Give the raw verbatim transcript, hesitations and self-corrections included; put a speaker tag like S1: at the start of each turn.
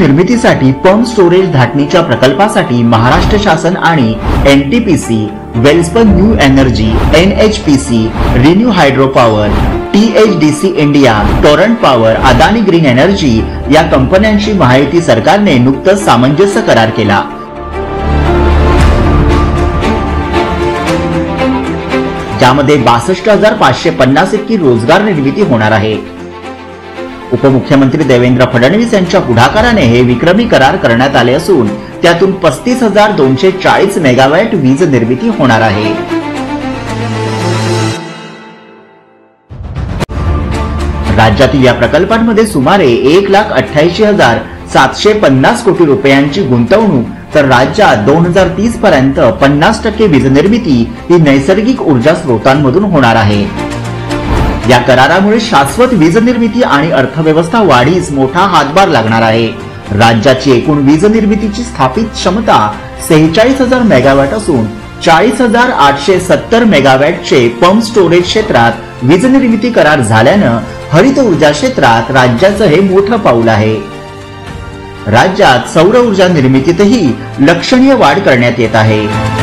S1: निर्मितीसाठी pump storage धाटणीच्या प्रकल्पासाठी महाराष्ट्र शासन आणि NTPC, Welspun new energy, NHPC, ReNew hydro power, THDC India, Torrent power, Adani green energy या कंपन्यांशी महायुती सरकारने नुकतंच सामंजस्य करार केला। ज्यामध्ये बासष्ट हजार पाचशे पन्नास इतकी रोजगार निर्मिती होणार आहे। उपमुख्यमंत्री देवेंद्र फडणवीस यांच्या पुढाकाराने हे विक्रमी करार करण्यात आले असून त्यातून पस्तीस हजार दोनशे चाळीस मेगावॅट वीज निर्मिती होणार आहे। राज्यातील या प्रकल्पांमध्ये सुमारे एक लाख अठ्ठ्याऐंशी हजार सातशे पन्नास कोटी रुपयांची गुंतवणूक, तर राज्यात दोन हजार तीस पर्यंत पन्नास टक्के वीज निर्मिती ही नैसर्गिक ऊर्जा स्रोतांमधून होणार आहे। या करारामुळे शाश्वत वीज निर्मिती आणि अर्थव्यवस्था वाढीस मोठा हातभार लागणार आहे। राज्याची एकूण वीज निर्मितीची स्थापित क्षमता सेहेचाळीस हजार मेगावॅट असून चाळीस हजार आठशे सत्तर मेगावॅटचे पंप स्टोरेज क्षेत्रात वीज निर्मिती करार झाल्यानं हरित ऊर्जा क्षेत्रात राज्याचं हे मोठं पाऊल आहे। राज्यात सौर ऊर्जा निर्मितीतही लक्षणीय वाढ करण्यात येत आहे।